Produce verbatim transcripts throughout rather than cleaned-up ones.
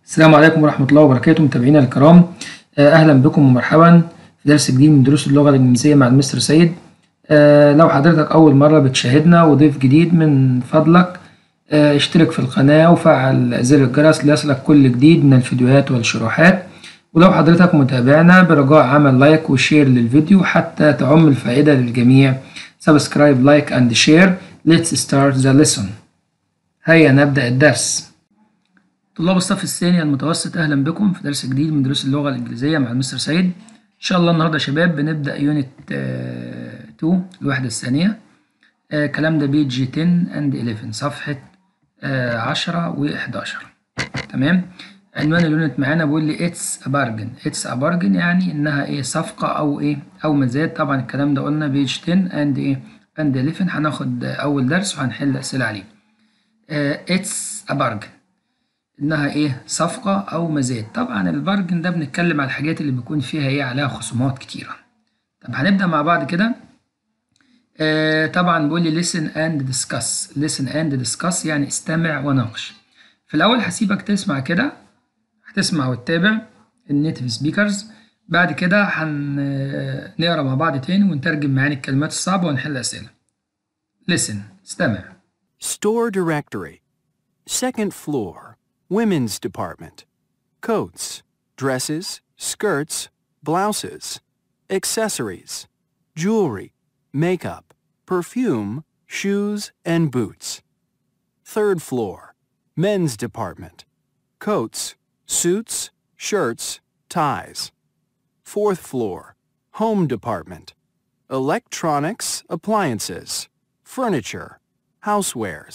السلام عليكم ورحمة الله وبركاته متابعينا الكرام. آه، أهلا بكم ومرحبا في درس جديد من دروس اللغة الإنجليزية مع المستر سيد. آه، لو حضرتك أول مرة بتشاهدنا وضيف جديد من فضلك آه، اشترك في القناة وفعل زر الجرس ليصلك كل جديد من الفيديوهات والشروحات. ولو حضرتك متابعنا برجاء عمل لايك وشير للفيديو حتى تعم الفائدة للجميع. سبسكرايب لايك اند شير. Let's start the lesson. هيا نبدأ الدرس. طلاب الصف الثاني المتوسط، أهلا بكم في درس جديد من دروس اللغة الإنجليزية مع المستر سيد. إن شاء الله النهاردة يا شباب بنبدأ يونت اتنين الوحدة الثانية. آه كلام ده بيج عشرة اند حداشر، صفحة آه عشرة وحداشر. تمام. عنوان اليونت معانا بيقول لي اتس ا بارجن. اتس ا بارجن يعني إنها إيه، صفقة أو إيه أو مزاد. طبعا الكلام ده قلنا بيج عشرة اند إيه اند حداشر. هناخد أول درس وهنحل أسئلة عليه. اتس ا بارجن انها ايه، صفقة او مزاد. طبعا البارجن ده بنتكلم على الحاجات اللي بيكون فيها ايه، عليها خصومات كتيرة. طب هنبدأ مع بعض كده. آه طبعا بيقول لي listen and discuss. listen and discuss يعني استمع وناقش. في الاول هسيبك تسمع كده، هتسمع وتتابع النيتيف سبيكرز. بعد كده هنقرا مع بعض تاني ونترجم معاني الكلمات الصعبة ونحل اسئلة. listen، استمع. Store directory. Second floor. Women's department. Coats, dresses, skirts, blouses, accessories, jewelry, makeup, perfume, shoes, and boots. Third floor. Men's department. Coats, suits, shirts, ties. Fourth floor. Home department. Electronics, appliances, furniture, housewares.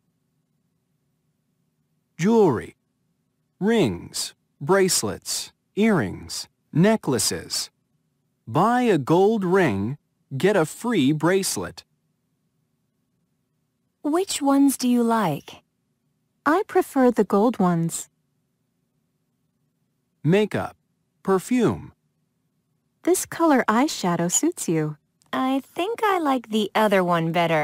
Jewelry. Rings, bracelets, earrings, necklaces. Buy a gold ring, get a free bracelet. Which ones do you like? I prefer the gold ones. Makeup, perfume. This color eyeshadow suits you. I think I like the other one better.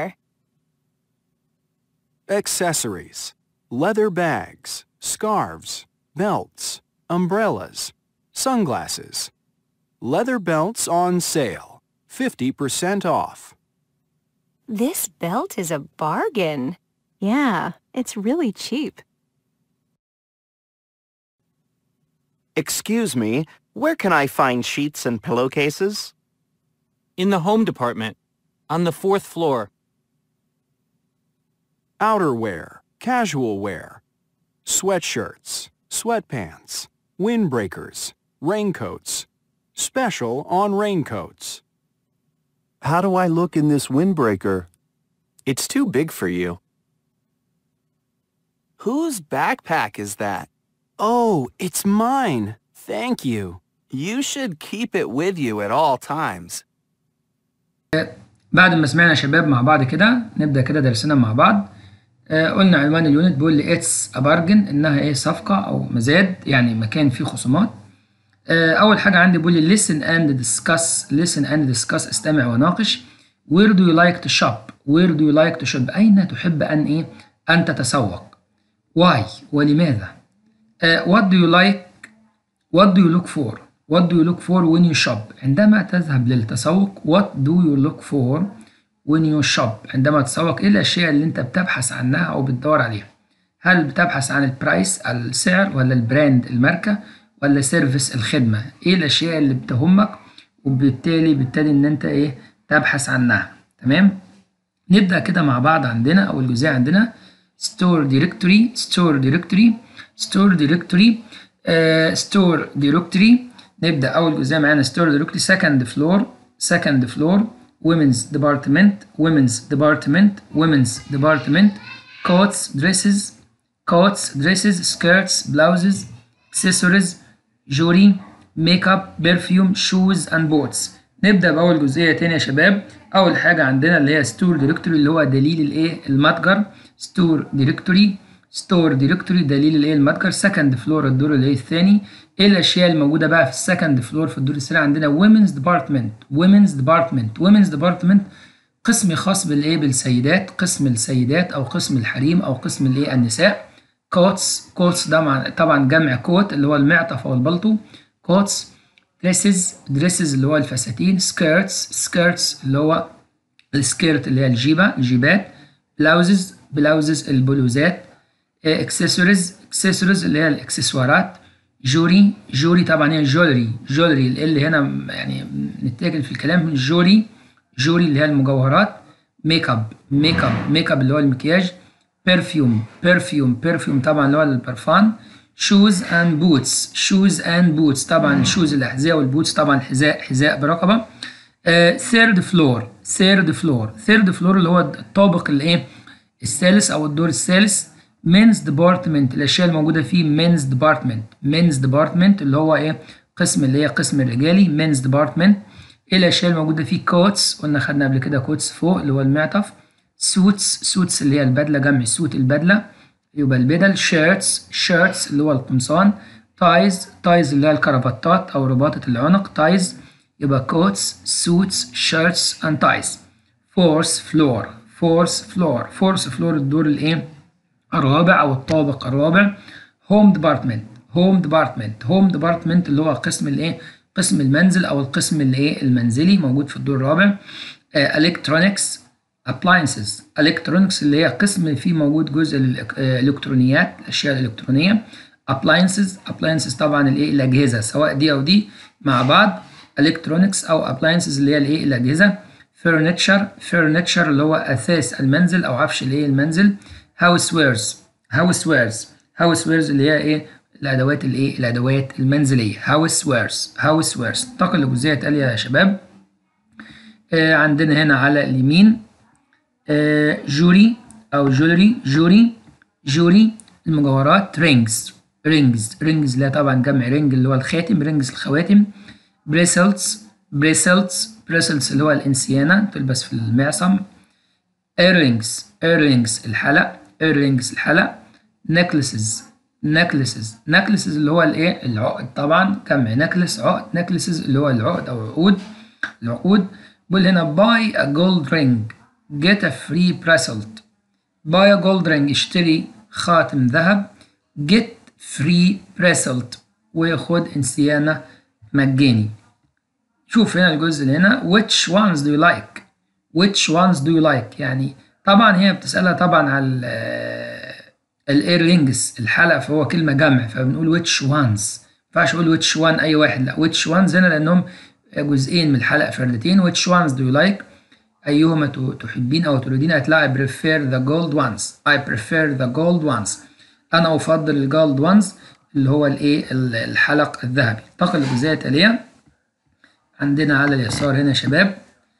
Accessories. Leather bags, scarves, belts, umbrellas, sunglasses. Leather belts on sale, fifty percent off. This belt is a bargain. Yeah, it's really cheap. Excuse me, where can I find sheets and pillowcases? In the home department, on the fourth floor. Outerwear, casual wear, sweatshirts, sweatpants, windbreakers, raincoats, special on raincoats. How do I look in this windbreaker? It's too big for you. Whose backpack is that? Oh, it's mine. Thank you. You should keep it with you at all times. بعد ما سمعنا يا شباب مع بعض كده نبدأ كده درسنا مع بعض. آه قلنا عنوان اليونت بيقول لي اتس ا بارجن، انها ايه، صفقة او مزاد يعني مكان فيه خصومات. آه اول حاجة عندي بيقول لي listen and discuss. listen and discuss استمع وناقش. where do you like to shop. where do you like to shop اين تحب ان ايه ان تتسوق. why ولماذا. آه what do you like what do you look for. what do you look for when you shop عندما تذهب للتسوق. what do you look for when you shop عندما تتسوق. ايه الاشياء اللي انت بتبحث عنها او بتدور عليها؟ هل بتبحث عن البرايس السعر، ولا البراند الماركة، ولا سيرفيس الخدمة؟ ايه الاشياء اللي بتهمك وبالتالي بالتالي ان انت ايه تبحث عنها. تمام. نبدأ كده مع بعض. عندنا اول جزئية عندنا store directory. store directory store directory uh, store directory. نبدأ اول جزئية معانا store directory. second floor second floor women's department women's department women's department coats, dresses coats, dresses, skirts, blouses, accessories, jewelry, makeup, perfume, shoes and boots. نبدأ بأول جزئية تاني يا شباب. أول حاجة عندنا اللي هي store directory اللي هو دليل الإيه المتجر. store directory store directory دليل الإيه المتجر. second floor الدور اللي هي الثاني. ايه الاشياء الموجوده بقى في السكند فلور في الدور الثاني؟ عندنا women's department women's department women's department قسم خاص بالايه بالسيدات، قسم السيدات او قسم الحريم او قسم الايه النساء. كوتس كوتس ده مع طبعا جمع كوت اللي هو المعطف او البلطو كوتس. دريسز دريسز اللي هو الفساتين. سكيرتس سكيرتس اللي هو السكيرت اللي هي الجيبه الجيبات. بلاوزز بلاوزز البلوزات. اكسسوارز اكسسوارز اللي هي الاكسسوارات. جوري جوري طبعا هي جولري جولري اللي هنا يعني نتاكل في الكلام جوري جوري اللي هي المجوهرات. ميك اب ميك اب ميك اب اللي هو المكياج. برفيوم برفيوم برفيوم طبعا اللي هو البرفان. شوز اند بوتس شوز اند بوتس طبعا الشوز الاحذيه والبوتس طبعا حذاء حذاء برقبه. ثيرد فلور ثيرد فلور ثيرد فلور اللي هو الطابق الايه الثالث او الدور الثالث. مينز ديبارتمنت الاشياء الموجوده فيه. مينز ديبارتمنت مينز ديبارتمنت اللي هو ايه قسم اللي هي قسم الرجالي. مينز ديبارتمنت. ايه الاشياء الموجوده فيه؟ كوتس قلنا خدنا قبل كده كوتس فوق اللي هو المعطف. سوتس سوتس اللي هي البدله جمع سوت البدله يبقى البدل. شيرتس شيرتس اللي هو القمصان. تايز تايز اللي هي الكرافتات او رباطه العنق. تايز يبقى كوتس سوتس شيرتس اند تايز. فورث فلور فورث فلور فورث فلور الدور الايه الرابع او الطابق الرابع. هوم ديبارتمنت هوم ديبارتمنت هوم ديبارتمنت اللي هو قسم الايه قسم المنزل او القسم الايه المنزلي موجود في الدور الرابع. الكترونكس appliances الكترونكس اللي هي قسم فيه موجود جزء الالكترونيات الاشياء الالكترونيه. appliances appliances طبعا الايه الاجهزه سواء دي او دي مع بعض. الكترونكس او appliances اللي هي الايه الاجهزه. furniture furniture اللي هو اثاث المنزل او عفش الايه المنزل. housewares housewares housewares اللي هي ايه الادوات الايه الادوات المنزليه. housewares housewares. انتقل لجزئيه تاليه يا شباب. آه عندنا هنا على اليمين آه جوري او جولري جوري جوري المجوهرات. رينجز رينجز رينجز اللي هي طبعا جمع رينج اللي هو الخاتم. رينجز الخواتم. بريسلتس بريسلتس بريسلتس اللي هو الانسيانه تلبس في المعصم. earrings earrings الحلق earrings الحلق. necklaces necklaces necklaces اللي هو الايه العقد طبعا جمع necklace عقد. necklaces اللي هو العقد او عقود العقود. بقول هنا buy a gold ring get a free bracelet. buy a gold ring اشتري خاتم ذهب. get free bracelet وياخد انسيانة مجاني. شوف هنا الجزء اللي هنا which ones do you like which ones do you like يعني طبعا هي بتسألها طبعا على الايرلينجز الحلقة فهو كلمة جمع فبنقول which ones ما ينفعش اقول which one اي واحد لا which ones هنا لانهم جزئين من الحلقة فردتين. which ones do you like ايهما تحبين او تريدين. هتلاقي I prefer the gold ones I prefer the gold ones انا افضل الجولد ones اللي هو الايه الحلق الذهبي. انتقل لجزئية تالية عندنا على اليسار هنا يا شباب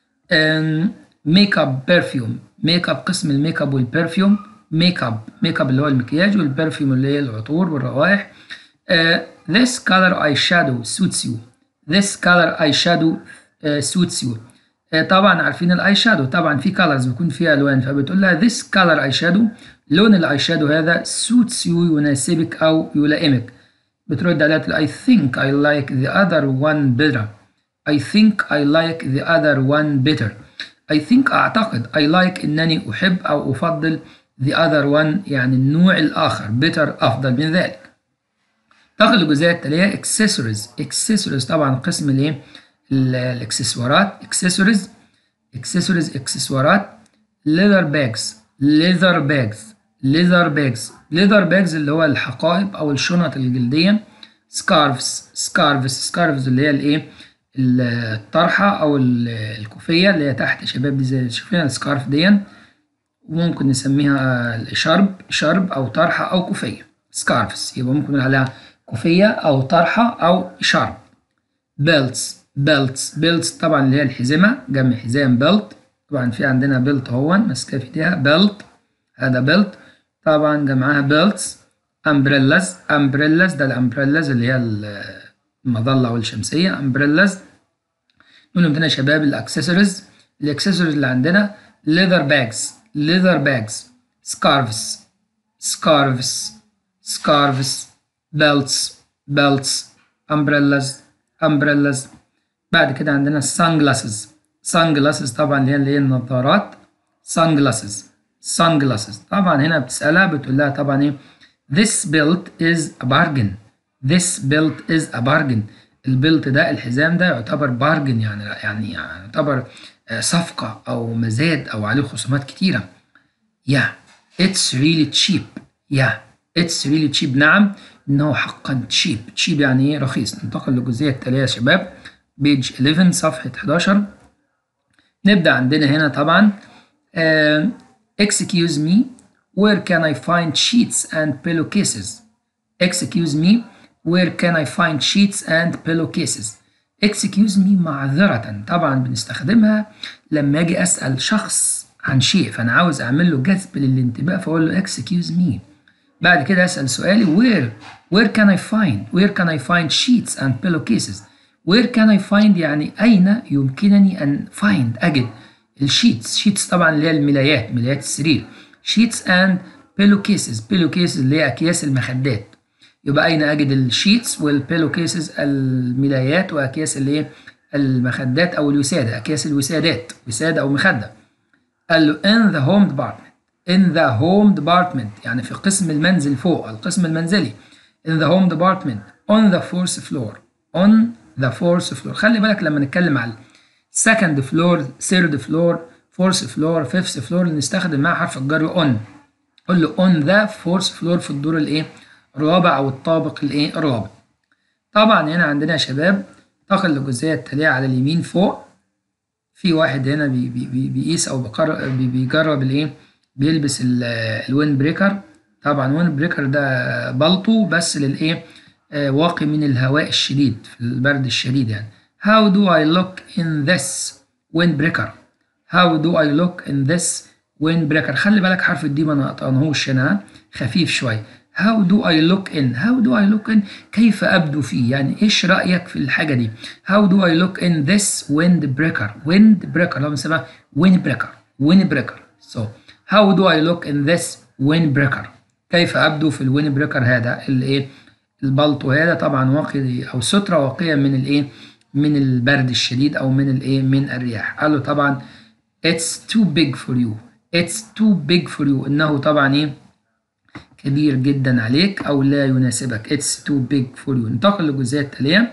ميك اب برفيوم. ميك اب قسم الميك اب والبرفيوم. ميك اب ميك اب اللي هو المكياج والبرفيوم اللي هي العطور والروائح. uh, this color eyeshadow suits you this color eyeshadow uh, suits you. uh, طبعا عارفين الاي شادو طبعا في colors بيكون فيها الوان فبتقول لها this color eyeshadow لون الاي شادو هذا suits you يناسبك او يلائمك. بترد عليها I think I like the other one better I think I like the other one better. I think أعتقد I like إنني أحب أو أفضل the other one يعني النوع الآخر better أفضل من ذلك. انتقل للجزئية التالية accessories accessories طبعا قسم الإيه الإكسسوارات. accessories accessories إكسسوارات. leather bags leather bags leather bags leather bags اللي هو الحقائب أو الشنط الجلدية. scarves scarves scarves اللي هي الإيه الطرحة أو الكوفية اللي هي تحت شباب دي زي شوفينا السكارف دي وممكن نسميها شرب شرب أو طرحة أو كوفية. سكارفز يبقى ممكن نقول عليها كوفية أو طرحة أو شرب. بيلتس بيلتس بيلتس طبعا اللي هي الحزمة جمع حزام بيلت طبعا في عندنا بيلت هون ماسكة في ايديها بيلت هذا بيلت طبعا جمعها بيلتس. امبريلاز امبريلاز ده الامبريلاز اللي هي المظلة والشمسية امبريلاز. نقول عندنا يا شباب الاكسسوارز الاكسسوارز اللي عندنا leather bags leather bags scarves scarves scarves belts belts umbrellas umbrellas. بعد كده عندنا sunglasses sunglasses طبعا اللي هي اللي هي النظارات sunglasses sunglasses طبعا هنا بتسألها بتقول لها طبعا ايه This belt is a bargain. This belt is a bargain. البلت ده الحزام ده يعتبر بارجن يعني يعني يعتبر صفقة أو مزاد أو عليه خصومات كتيرة. Yeah, it's really cheap. Yeah, it's really cheap. نعم إنه حقا cheap. cheap يعني إيه؟ رخيص. ننتقل للجزئية التالية يا شباب. page eleven صفحة حداشر. نبدأ عندنا هنا طبعا uh, excuse me, where can I find sheets and pillowcases? Excuse me, where can I find sheets and pillowcases? excuse me معذرة طبعا بنستخدمها لما أجي أسأل شخص عن شيء فأنا عاوز أعمل له جذب للانتباه فأقول له excuse me. بعد كده أسأل سؤالي where where can I find where can I find sheets and pillowcases? where can I find يعني أين يمكنني أن find أجد الشيتس. شيتس طبعا اللي هي الملايات ملايات السرير. sheets and pillowcases pillowcases اللي هي أكياس المخدات. يبقى أين أجد الشيتس والبيلو كيسز الملايات وأكياس اللي المخدات أو الوسادة أكياس الوسادات وسادة أو مخدة. قال له in the home department in the home department يعني في قسم المنزل فوق القسم المنزلي in the home department on the fourth floor on the fourth floor. خلي بالك لما نتكلم على second floor third floor fourth floor fifth floor نستخدم معاه حرف الجر on. قول له on the fourth floor في الدور الإيه الرابع او الطابق الايه الرابع. طبعا هنا عندنا يا شباب انتقل للجزئيه التاليه على اليمين فوق في واحد هنا بي بي بيقيس او بي بيجرب الايه بيلبس الوين بريكر. طبعا وين بريكر ده بلطو بس للايه آه واقي من الهواء الشديد في البرد الشديد يعني. how do I look in this wind breaker how do I look in this wind breaker. خلي بالك حرف الدي ما نقطعناهوش هنا خفيف شويه. how do I look in how do I look in كيف أبدو فيه يعني إيش رأيك في الحاجة دي. how do I look in this wind breaker wind breaker لو بنسميها wind breaker wind breaker. so how do I look in this wind breaker كيف أبدو في الوين بريكر هذا الإيه البلطو هذا طبعا واقي أو سترة واقية من الإيه من البرد الشديد أو من الإيه من الرياح. قال له طبعا it's too big for you it's too big for you إنه طبعا إيه كبير جدا عليك أو لا يناسبك it's too big for you. ننتقل للجزئية التالية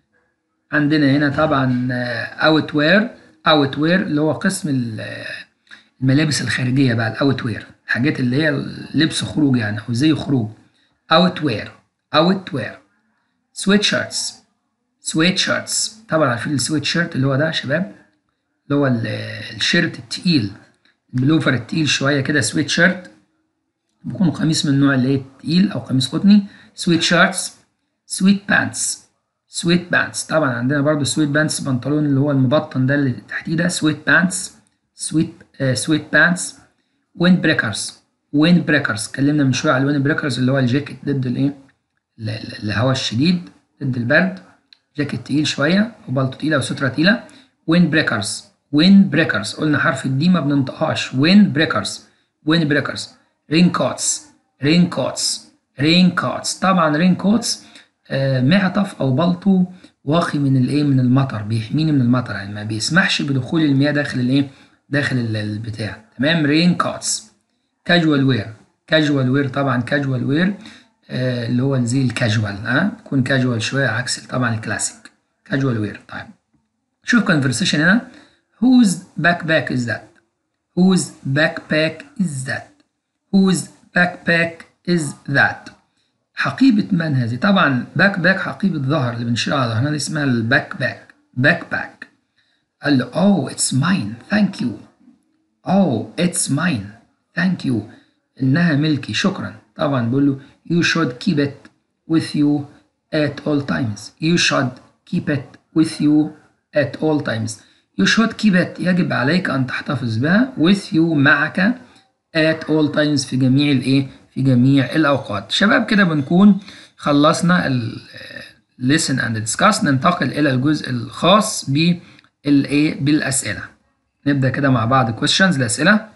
عندنا هنا طبعا outwear outwear اللي هو قسم الملابس الخارجية بقى الاوتوير الحاجات اللي هي لبس خروج يعني أو زي خروج. outwear outwear sweatshirts sweatshirts طبعا عارفين السويت شيرت اللي هو ده يا شباب اللي هو الشيرت التقيل البلوفر التقيل شوية كده سويت شيرت بيكون قميص من النوع اللي هي التقيل او قميص قطني. سويت شارتس سويت بانتس سويت بانتس طبعا عندنا برضو سويت بانتس بنطلون اللي هو المبطن ده اللي تحتيه ده سويت بانتس سويت آه سويت بانتس. ويند بريكرز ويند بريكرز اتكلمنا من شويه على الويند بريكرز اللي هو الجاكيت ضد الايه الهواء الشديد ضد البرد جاكيت تقيل شويه وبلطو تقيله وستره تقيله. ويند بريكرز ويند بريكرز قلنا حرف الدي ما بننطقهاش ويند بريكرز ويند بريكرز. رينكوتس رينكوتس رينكوتس طبعا رينكوتس آه معطف او بلطو واقي من الايه من المطر بيحميني من المطر يعني ما بيسمحش بدخول المياه داخل الايه داخل البتاع تمام. رينكوتس. كاجوال وير كاجوال وير طبعا كاجوال وير آه اللي هو زي الكاجوال ها يكون كاجوال شويه عكس طبعا الكلاسيك كاجوال وير. طيب شوف كونفرسيشن هنا whose backpack is that whose backpack is that whose backpack is that حقيبة من هذه. طبعا باك باك حقيبة ظهر اللي بنشيلها على ظهرنا دي اسمها الباك باك باك باك. قال له oh it's mine thank you oh it's mine thank you إنها ملكي شكرا. طبعا بقول له you should keep it with you at all times you should keep it with you at all times you should keep it يجب عليك أن تحتفظ بها with you معك at all times في جميع الايه في جميع الاوقات. شباب كده بنكون خلصنا ال listen and discuss. ننتقل الى الجزء الخاص بالايه بالاسئله. نبدا كده مع بعض questions الاسئله.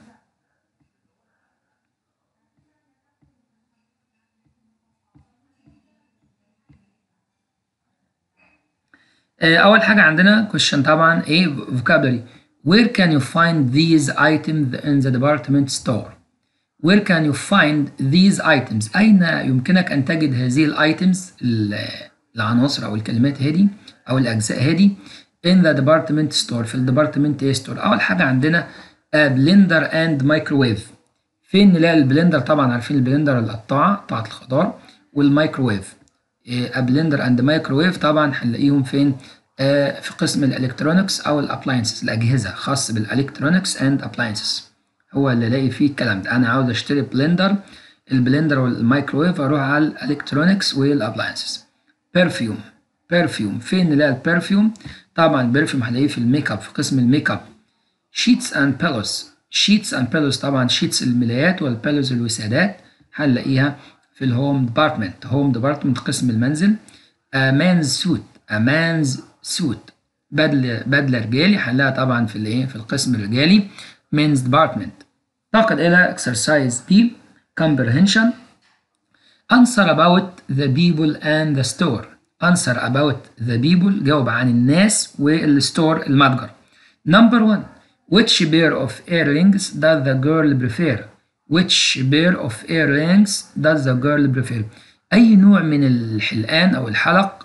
اول حاجه عندنا question طبعا ايه vocabulary. where can you find these items in the department store Where can you find these items؟ أين يمكنك أن تجد هذه الايتمز العناصر أو الكلمات هذه أو الأجزاء هذه in the department store في الديبارتمنت ستور. أول حاجة عندنا بلندر اند مايكروويف. فين نلاقي البلندر؟ طبعا عارفين البلندر القطاعة قطاعة الخضار، والمايكروويف بلندر اند مايكروويف طبعا هنلاقيهم فين؟ آه في قسم الالكترونكس او الابلاينسز، الاجهزه خاص بالالكترونكس اند ابلاينسز هو اللي الاقي فيه الكلام ده. انا عاوز اشتري بلندر، البلندر والمايكروويف اروح على الالكترونكس والابلاينسز. برفيوم برفيوم فين نلاقي البرفيوم؟ طبعا البرفيوم هنلاقيه في الميك اب في قسم الميك اب. شيتس اند بيلوز شيتس اند بيلوز طبعا شيتس الملايات والبيلوز الوسادات هنلاقيها في الهوم ديبارتمنت هوم ديبارتمنت قسم المنزل. مانز سوت مانز سوت بدله بدله رجالي هنلاقيها طبعا في الايه في القسم الرجالي men's department. ننتقل الى exercise B comprehension. answer about the people and the store. answer about the people جاوب عن الناس والستور المتجر. number one which pair of earrings does the girl prefer? which pair of earrings does the girl prefer؟ اي نوع من الحلقان او الحلق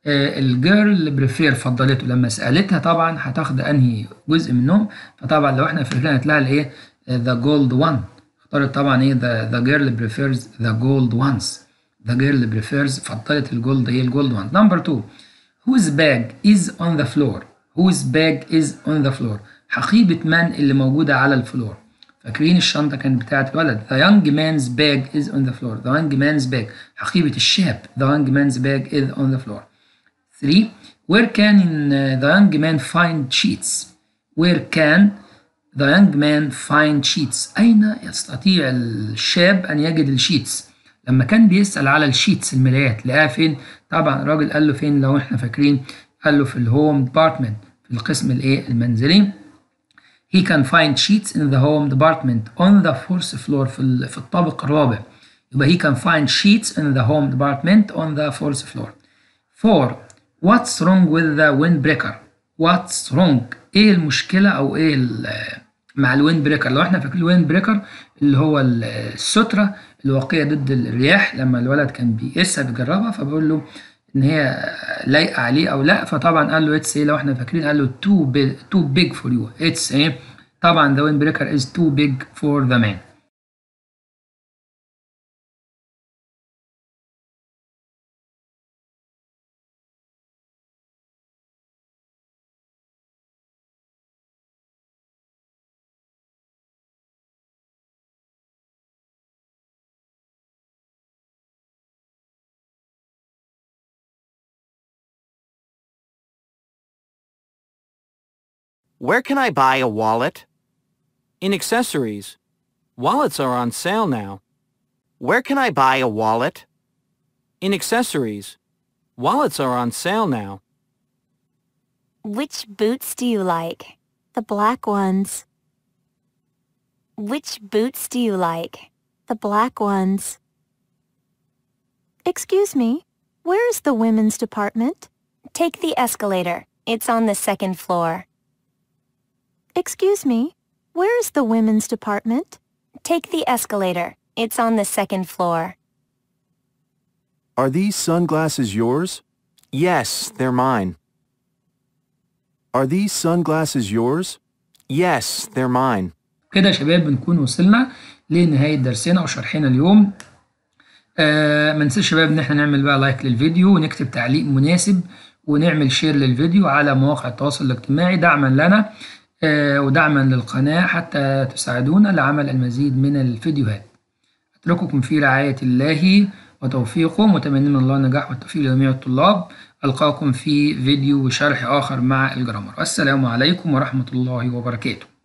الجيرل بريفير فضلته. لما سالتها طبعا هتاخد انهي جزء منهم، فطبعا لو احنا فاكرين هتلاقي الايه ذا جولد وان، اختارت طبعا ايه ذا ذا جيرل بريفيرز ذا جولد وانز. ذا جيرل بريفيرز فضلت الجولد هي الجولد وان. نمبر اتنين whose bag is on the floor؟ whose bag is on the floor؟ حقيبه من اللي موجوده على الفلور؟ فاكرين الشنطه كانت بتاعت الولد the young man's bag is on the floor. the young man's bag حقيبه الشاب the young man's bag is on the floor. three where can the young man find sheets؟ where can the young man find sheets؟ أين يستطيع الشاب أن يجد الشيتس؟ لما كان بيسأل على الشيتس الملايات لقاها فين؟ طبعا الراجل قال له فين لو احنا فاكرين؟ قال له في الهوم ديبارتمنت في القسم الايه المنزلي. he can find sheets in the home department on the fourth floor في في الطابق الرابع. يبقى he can find sheets in the home department on the fourth floor. four what's wrong with the windbreaker؟ what's wrong ايه المشكله او ايه مع الويند بريكر؟ لو احنا فاكرين الويند بريكر اللي هو الستره الواقيه ضد الرياح، لما الولد كان بيقيسها بيجربها فبيقول له ان هي لايقه عليه او لا، فطبعا قال له اتس ايه لو احنا فاكرين قال له too big too big for you. اتس ايه طبعا the wind breaker is too big for the man. Where can I buy a wallet? In accessories. Wallets are on sale now. Where can I buy a wallet? In accessories. Wallets are on sale now. Which boots do you like? The black ones. Which boots do you like? The black ones. Excuse me, where is the women's department? Take the escalator. It's on the second floor. Excuse me, where is the women's department? Take the escalator. It's on the second floor. Are these sunglasses yours? Yes, they're mine. Are these sunglasses yours? Yes, they're mine. كده يا شباب بنكون وصلنا لنهاية درسنا وشرحنا اليوم. آه ما ننساش شباب ان احنا نعمل بقى لايك للفيديو ونكتب تعليق مناسب ونعمل شير للفيديو على مواقع التواصل الاجتماعي دعما لنا آه ودعما للقناة حتى تساعدونا لعمل المزيد من الفيديوهات. أترككم في رعاية الله وتوفيقه، متمنين الله النجاح والتوفيق لجميع الطلاب. ألقاكم في فيديو وشرح آخر مع الجرامر. والسلام عليكم ورحمة الله وبركاته.